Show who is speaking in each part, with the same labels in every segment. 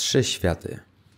Speaker 1: Trzy światy.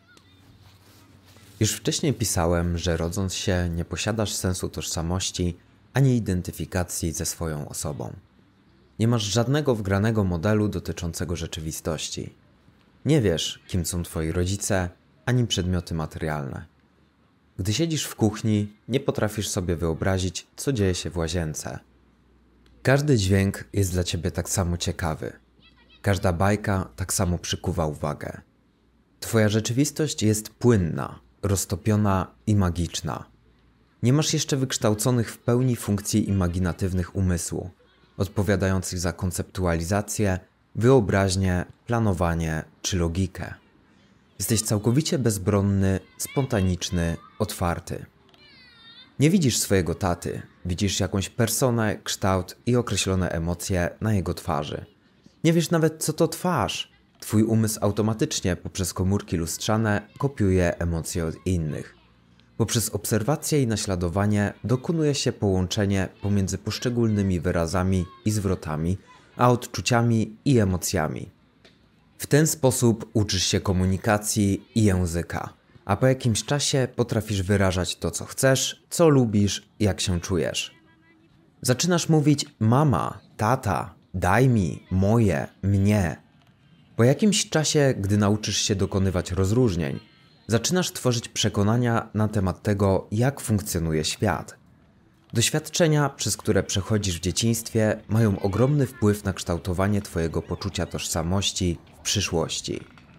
Speaker 1: Już wcześniej pisałem, że rodząc się nie posiadasz sensu tożsamości ani identyfikacji ze swoją osobą. Nie masz żadnego wgranego modelu dotyczącego rzeczywistości. Nie wiesz, kim są twoi rodzice, ani przedmioty materialne. Gdy siedzisz w kuchni, nie potrafisz sobie wyobrazić, co dzieje się w łazience. Każdy dźwięk jest dla ciebie tak samo ciekawy. Każda bajka tak samo przykuwa uwagę. Twoja rzeczywistość jest płynna, roztopiona i magiczna. Nie masz jeszcze wykształconych w pełni funkcji imaginatywnych umysłu, odpowiadających za konceptualizację, wyobraźnię, planowanie czy logikę. Jesteś całkowicie bezbronny, spontaniczny, otwarty. Nie widzisz swojego taty, widzisz jakąś personę, kształt i określone emocje na jego twarzy. Nie wiesz nawet, co to twarz. Twój umysł automatycznie poprzez komórki lustrzane kopiuje emocje od innych. Poprzez obserwację i naśladowanie dokonuje się połączenie pomiędzy poszczególnymi wyrazami i zwrotami, a odczuciami i emocjami. W ten sposób uczysz się komunikacji i języka, a po jakimś czasie potrafisz wyrażać to, co chcesz, co lubisz, jak się czujesz. Zaczynasz mówić mama, tata, daj mi, moje, mnie. Po jakimś czasie, gdy nauczysz się dokonywać rozróżnień, zaczynasz tworzyć przekonania na temat tego, jak funkcjonuje świat. Doświadczenia, przez które przechodzisz w dzieciństwie, mają ogromny wpływ na kształtowanie twojego poczucia tożsamości w przyszłości.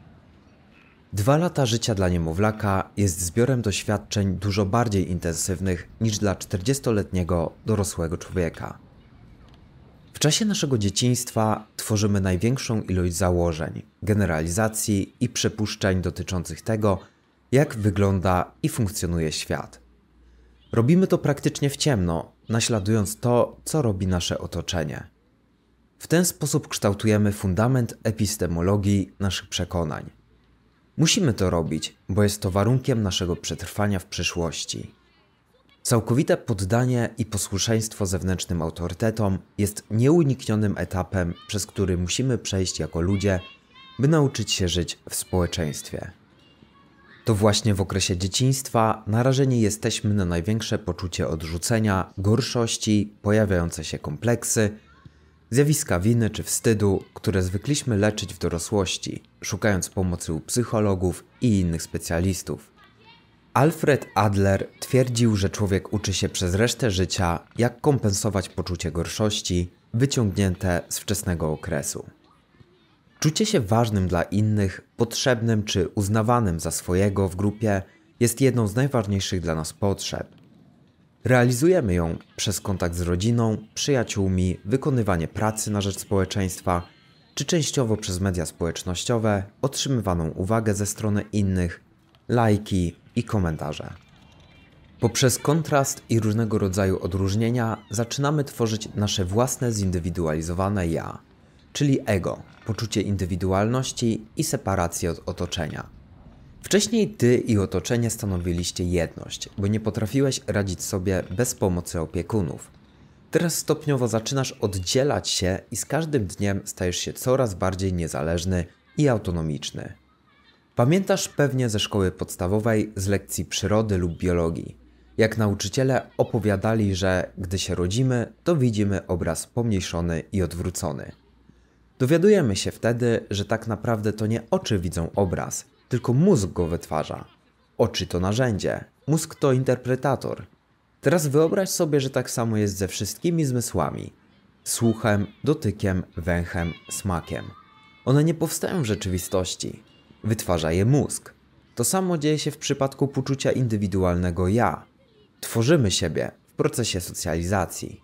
Speaker 1: 2 lata życia dla niemowlaka jest zbiorem doświadczeń dużo bardziej intensywnych niż dla 40-letniego dorosłego człowieka. W czasie naszego dzieciństwa tworzymy największą ilość założeń, generalizacji i przypuszczeń dotyczących tego, jak wygląda i funkcjonuje świat. Robimy to praktycznie w ciemno, naśladując to, co robi nasze otoczenie. W ten sposób kształtujemy fundament epistemologii naszych przekonań. Musimy to robić, bo jest to warunkiem naszego przetrwania w przyszłości. Całkowite poddanie i posłuszeństwo zewnętrznym autorytetom jest nieuniknionym etapem, przez który musimy przejść jako ludzie, by nauczyć się żyć w społeczeństwie. To właśnie w okresie dzieciństwa narażeni jesteśmy na największe poczucie odrzucenia, gorszości, pojawiające się kompleksy, zjawiska winy czy wstydu, które zwykliśmy leczyć w dorosłości, szukając pomocy u psychologów i innych specjalistów. Alfred Adler twierdził, że człowiek uczy się przez resztę życia, jak kompensować poczucie gorszości wyciągnięte z wczesnego okresu. Czucie się ważnym dla innych, potrzebnym czy uznawanym za swojego w grupie jest jedną z najważniejszych dla nas potrzeb. Realizujemy ją przez kontakt z rodziną, przyjaciółmi, wykonywanie pracy na rzecz społeczeństwa, czy częściowo przez media społecznościowe, otrzymywaną uwagę ze strony innych, lajki i komentarze. Poprzez kontrast i różnego rodzaju odróżnienia zaczynamy tworzyć nasze własne zindywidualizowane ja, czyli ego, poczucie indywidualności i separacji od otoczenia. Wcześniej ty i otoczenie stanowiliście jedność, bo nie potrafiłeś radzić sobie bez pomocy opiekunów. Teraz stopniowo zaczynasz oddzielać się i z każdym dniem stajesz się coraz bardziej niezależny i autonomiczny. Pamiętasz pewnie ze szkoły podstawowej z lekcji przyrody lub biologii, jak nauczyciele opowiadali, że gdy się rodzimy, to widzimy obraz pomniejszony i odwrócony. Dowiadujemy się wtedy, że tak naprawdę to nie oczy widzą obraz, tylko mózg go wytwarza. Oczy to narzędzie, mózg to interpretator. Teraz wyobraź sobie, że tak samo jest ze wszystkimi zmysłami. Słuchem, dotykiem, węchem, smakiem. One nie powstają w rzeczywistości. Wytwarza je mózg. To samo dzieje się w przypadku poczucia indywidualnego ja. Tworzymy siebie w procesie socjalizacji.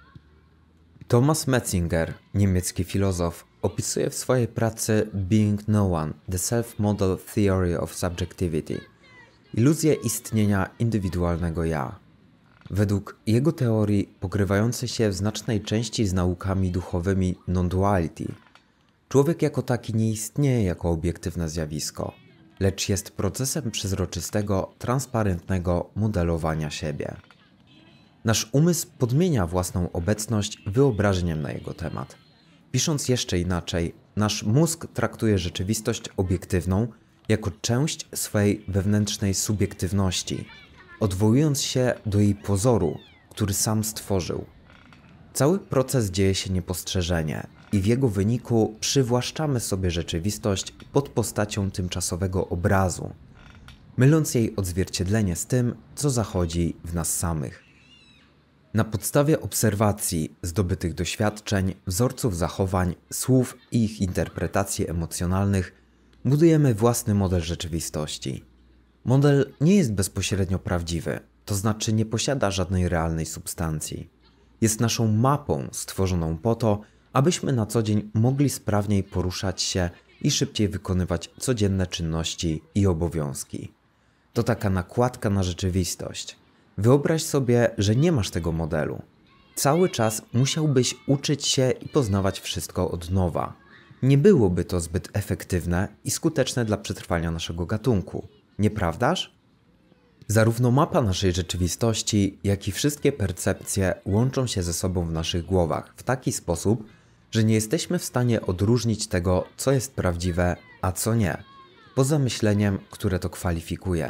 Speaker 1: Thomas Metzinger, niemiecki filozof, opisuje w swojej pracy Being No One, The Self-Model Theory of Subjectivity iluzję istnienia indywidualnego ja. Według jego teorii, pokrywającej się w znacznej części z naukami duchowymi non-duality, człowiek jako taki nie istnieje jako obiektywne zjawisko, lecz jest procesem przezroczystego, transparentnego modelowania siebie. Nasz umysł podmienia własną obecność wyobrażeniem na jego temat. Pisząc jeszcze inaczej, nasz mózg traktuje rzeczywistość obiektywną jako część swej wewnętrznej subiektywności, odwołując się do jej pozoru, który sam stworzył. Cały proces dzieje się niepostrzeżenie i w jego wyniku przywłaszczamy sobie rzeczywistość pod postacią tymczasowego obrazu, myląc jej odzwierciedlenie z tym, co zachodzi w nas samych. Na podstawie obserwacji, zdobytych doświadczeń, wzorców zachowań, słów i ich interpretacji emocjonalnych budujemy własny model rzeczywistości. Model nie jest bezpośrednio prawdziwy, to znaczy nie posiada żadnej realnej substancji. Jest naszą mapą stworzoną po to, abyśmy na co dzień mogli sprawniej poruszać się i szybciej wykonywać codzienne czynności i obowiązki. To taka nakładka na rzeczywistość. Wyobraź sobie, że nie masz tego modelu. Cały czas musiałbyś uczyć się i poznawać wszystko od nowa. Nie byłoby to zbyt efektywne i skuteczne dla przetrwania naszego gatunku, nieprawdaż? Zarówno mapa naszej rzeczywistości, jak i wszystkie percepcje łączą się ze sobą w naszych głowach w taki sposób, że nie jesteśmy w stanie odróżnić tego, co jest prawdziwe, a co nie, poza myśleniem, które to kwalifikuje.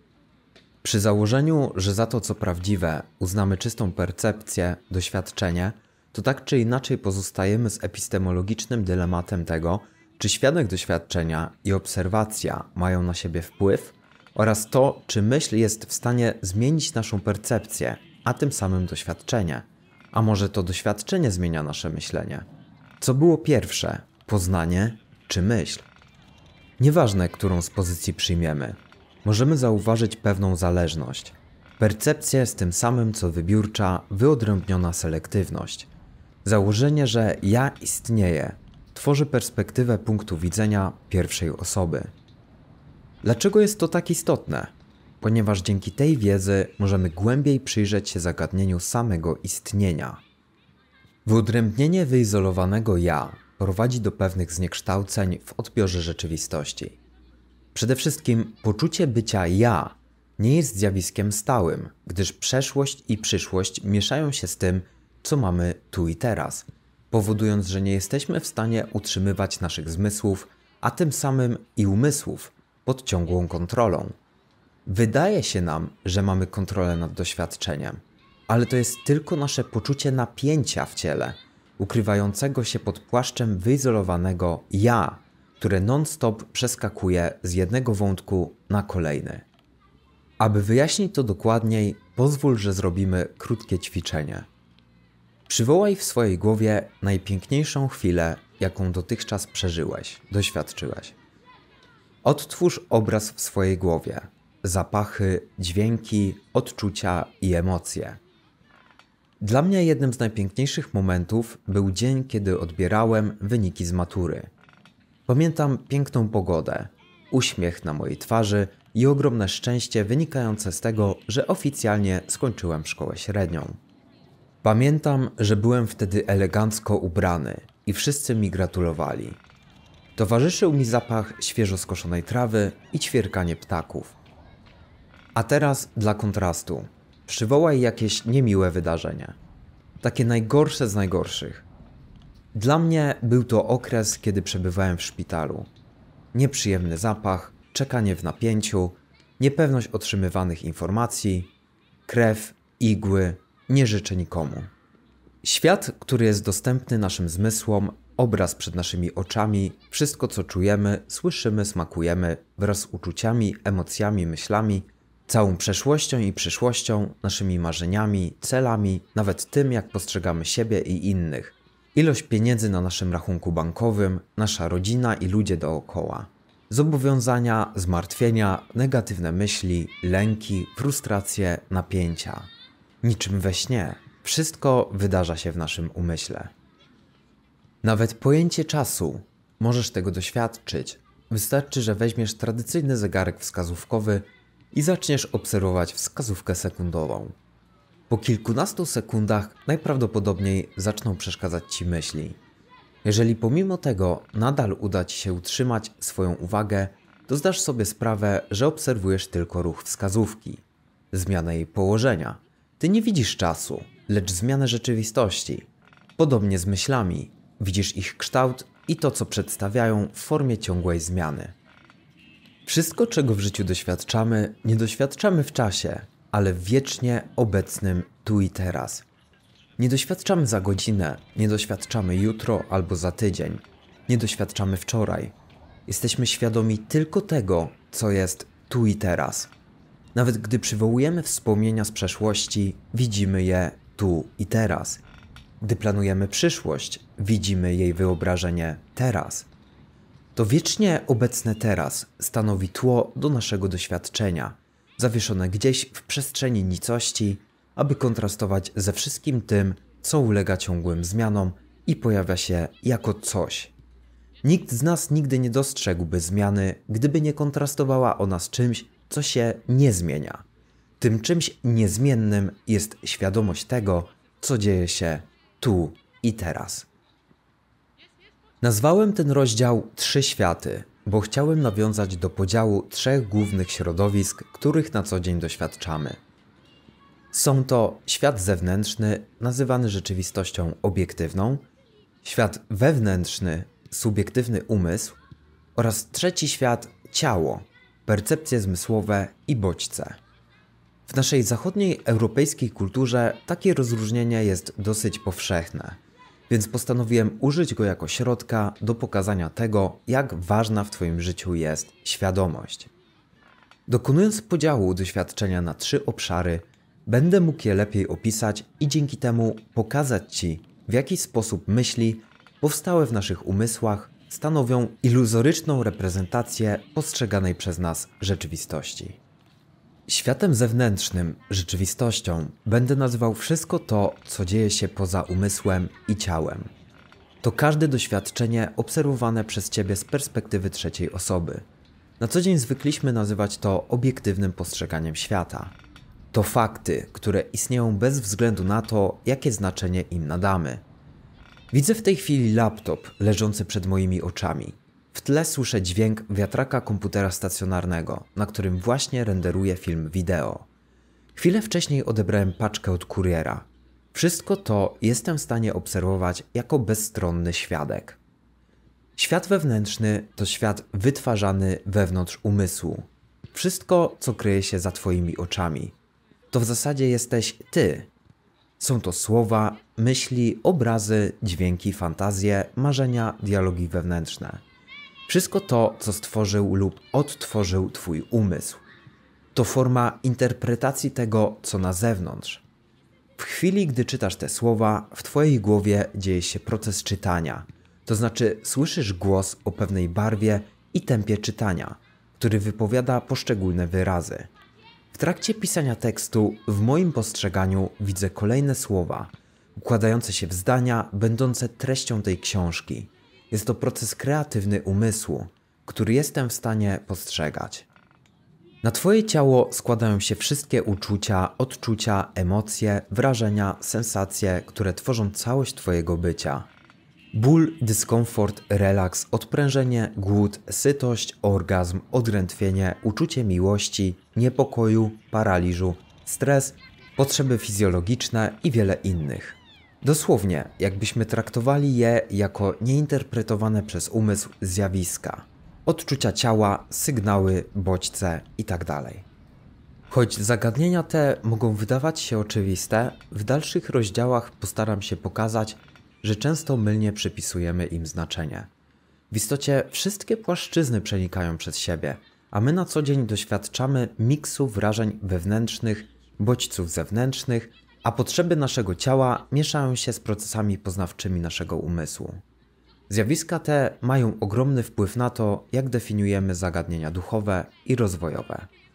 Speaker 1: Przy założeniu, że za to, co prawdziwe, uznamy czystą percepcję, doświadczenie, to tak czy inaczej pozostajemy z epistemologicznym dylematem tego, czy świadek doświadczenia i obserwacja mają na siebie wpływ, oraz to, czy myśl jest w stanie zmienić naszą percepcję, a tym samym doświadczenie. A może to doświadczenie zmienia nasze myślenie? Co było pierwsze, poznanie czy myśl? Nieważne, którą z pozycji przyjmiemy, możemy zauważyć pewną zależność. Percepcja jest tym samym co wybiórcza, wyodrębniona selektywność. Założenie, że ja istnieję, tworzy perspektywę punktu widzenia pierwszej osoby. Dlaczego jest to tak istotne? Ponieważ dzięki tej wiedzy możemy głębiej przyjrzeć się zagadnieniu samego istnienia. Wyodrębnienie wyizolowanego ja prowadzi do pewnych zniekształceń w odbiorze rzeczywistości. Przede wszystkim poczucie bycia ja nie jest zjawiskiem stałym, gdyż przeszłość i przyszłość mieszają się z tym, co mamy tu i teraz, powodując, że nie jesteśmy w stanie utrzymywać naszych zmysłów, a tym samym i umysłów pod ciągłą kontrolą. Wydaje się nam, że mamy kontrolę nad doświadczeniem, ale to jest tylko nasze poczucie napięcia w ciele, ukrywającego się pod płaszczem wyizolowanego ja, które non-stop przeskakuje z jednego wątku na kolejny. Aby wyjaśnić to dokładniej, pozwól, że zrobimy krótkie ćwiczenie. Przywołaj w swojej głowie najpiękniejszą chwilę, jaką dotychczas przeżyłeś, doświadczyłeś. Odtwórz obraz w swojej głowie. Zapachy, dźwięki, odczucia i emocje. Dla mnie jednym z najpiękniejszych momentów był dzień, kiedy odbierałem wyniki z matury. Pamiętam piękną pogodę, uśmiech na mojej twarzy i ogromne szczęście wynikające z tego, że oficjalnie skończyłem szkołę średnią. Pamiętam, że byłem wtedy elegancko ubrany i wszyscy mi gratulowali. Towarzyszył mi zapach świeżo skoszonej trawy i ćwierkanie ptaków. A teraz dla kontrastu przywołaj jakieś niemiłe wydarzenie. Takie najgorsze z najgorszych. Dla mnie był to okres, kiedy przebywałem w szpitalu. Nieprzyjemny zapach, czekanie w napięciu, niepewność otrzymywanych informacji, krew, igły, nie życzę nikomu. Świat, który jest dostępny naszym zmysłom, obraz przed naszymi oczami, wszystko co czujemy, słyszymy, smakujemy, wraz z uczuciami, emocjami, myślami, całą przeszłością i przyszłością, naszymi marzeniami, celami, nawet tym, jak postrzegamy siebie i innych. Ilość pieniędzy na naszym rachunku bankowym, nasza rodzina i ludzie dookoła. Zobowiązania, zmartwienia, negatywne myśli, lęki, frustracje, napięcia. Niczym we śnie. Wszystko wydarza się w naszym umyśle. Nawet pojęcie czasu. Możesz tego doświadczyć. Wystarczy, że weźmiesz tradycyjny zegarek wskazówkowy i zaczniesz obserwować wskazówkę sekundową. Po kilkunastu sekundach najprawdopodobniej zaczną przeszkadzać Ci myśli. Jeżeli pomimo tego nadal uda Ci się utrzymać swoją uwagę, to zdasz sobie sprawę, że obserwujesz tylko ruch wskazówki, zmianę jej położenia. Ty nie widzisz czasu, lecz zmianę rzeczywistości. Podobnie z myślami. Widzisz ich kształt i to, co przedstawiają w formie ciągłej zmiany. Wszystko, czego w życiu doświadczamy, nie doświadczamy w czasie, ale w wiecznie obecnym tu i teraz. Nie doświadczamy za godzinę, nie doświadczamy jutro albo za tydzień, nie doświadczamy wczoraj. Jesteśmy świadomi tylko tego, co jest tu i teraz. Nawet gdy przywołujemy wspomnienia z przeszłości, widzimy je tu i teraz. Gdy planujemy przyszłość, widzimy jej wyobrażenie teraz. To wiecznie obecne teraz stanowi tło do naszego doświadczenia, zawieszone gdzieś w przestrzeni nicości, aby kontrastować ze wszystkim tym, co ulega ciągłym zmianom i pojawia się jako coś. Nikt z nas nigdy nie dostrzegłby zmiany, gdyby nie kontrastowała ona z czymś, co się nie zmienia. Tym czymś niezmiennym jest świadomość tego, co dzieje się tu i teraz. Nazwałem ten rozdział Trzy światy, bo chciałem nawiązać do podziału trzech głównych środowisk, których na co dzień doświadczamy. Są to świat zewnętrzny, nazywany rzeczywistością obiektywną, świat wewnętrzny, subiektywny umysł oraz trzeci świat, ciało, percepcje zmysłowe i bodźce. W naszej zachodniej europejskiej kulturze takie rozróżnienie jest dosyć powszechne, więc postanowiłem użyć go jako środka do pokazania tego, jak ważna w Twoim życiu jest świadomość. Dokonując podziału doświadczenia na trzy obszary, będę mógł je lepiej opisać i dzięki temu pokazać Ci, w jaki sposób myśli powstałe w naszych umysłach stanowią iluzoryczną reprezentację postrzeganej przez nas rzeczywistości. Światem zewnętrznym, rzeczywistością, będę nazywał wszystko to, co dzieje się poza umysłem i ciałem. To każde doświadczenie obserwowane przez Ciebie z perspektywy trzeciej osoby. Na co dzień zwykliśmy nazywać to obiektywnym postrzeganiem świata. To fakty, które istnieją bez względu na to, jakie znaczenie im nadamy. Widzę w tej chwili laptop leżący przed moimi oczami. W tle słyszę dźwięk wiatraka komputera stacjonarnego, na którym właśnie renderuję film wideo. Chwilę wcześniej odebrałem paczkę od kuriera. Wszystko to jestem w stanie obserwować jako bezstronny świadek. Świat wewnętrzny to świat wytwarzany wewnątrz umysłu. Wszystko, co kryje się za Twoimi oczami. To w zasadzie jesteś Ty. Są to słowa, myśli, obrazy, dźwięki, fantazje, marzenia, dialogi wewnętrzne. Wszystko to, co stworzył lub odtworzył Twój umysł. To forma interpretacji tego, co na zewnątrz. W chwili, gdy czytasz te słowa, w Twojej głowie dzieje się proces czytania. To znaczy słyszysz głos o pewnej barwie i tempie czytania, który wypowiada poszczególne wyrazy. W trakcie pisania tekstu, w moim postrzeganiu, widzę kolejne słowa, układające się w zdania, będące treścią tej książki. Jest to proces kreatywny umysłu, który jestem w stanie postrzegać. Na Twoje ciało składają się wszystkie uczucia, odczucia, emocje, wrażenia, sensacje, które tworzą całość Twojego bycia. Ból, dyskomfort, relaks, odprężenie, głód, sytość, orgazm, odrętwienie, uczucie miłości, niepokoju, paraliżu, stres, potrzeby fizjologiczne i wiele innych. Dosłownie, jakbyśmy traktowali je jako nieinterpretowane przez umysł zjawiska. Odczucia ciała, sygnały, bodźce itd. Choć zagadnienia te mogą wydawać się oczywiste, w dalszych rozdziałach postaram się pokazać, że często mylnie przypisujemy im znaczenie. W istocie wszystkie płaszczyzny przenikają przez siebie, a my na co dzień doświadczamy miksu wrażeń wewnętrznych, bodźców zewnętrznych, a potrzeby naszego ciała mieszają się z procesami poznawczymi naszego umysłu. Zjawiska te mają ogromny wpływ na to, jak definiujemy zagadnienia duchowe i rozwojowe.